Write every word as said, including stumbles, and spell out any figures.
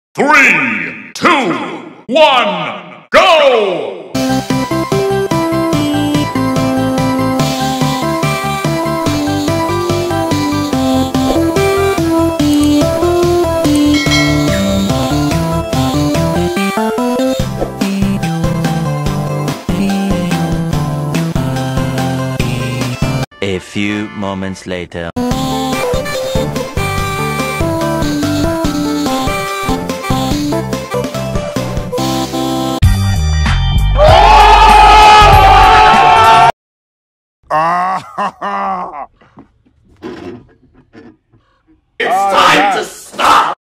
Three, two, one, go! A few moments later. It's time to stop!